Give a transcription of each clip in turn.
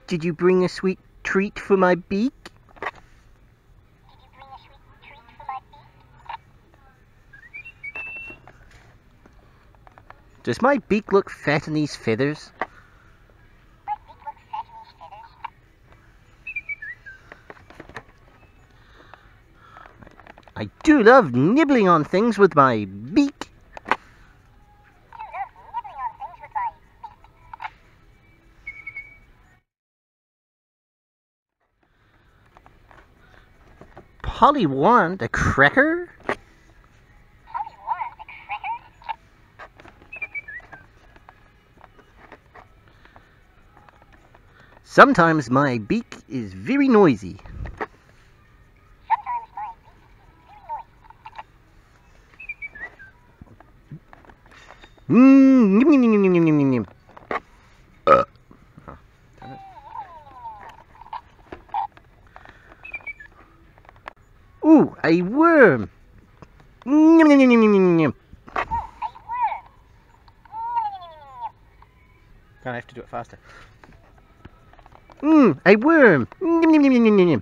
Did you bring a sweet treat for my beak? Does my beak look fat in these feathers? I do love nibbling on things with my beak. Polly want a cracker? Sometimes my beak is very noisy. Yum, yum, yum, yum, yum, yum, yum. Oh, damn it. Ooh, a worm. Yum, yum, yum, yum, yum, yum. I have to do it faster. A worm. Yum, yum, yum, yum, yum, yum.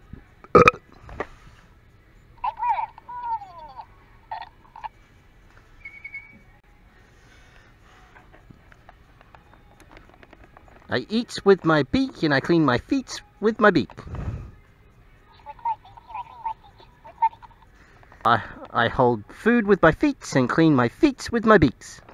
I eat with my beak and I clean my feet with my beak. I hold food with my feet and clean my feet with my beaks.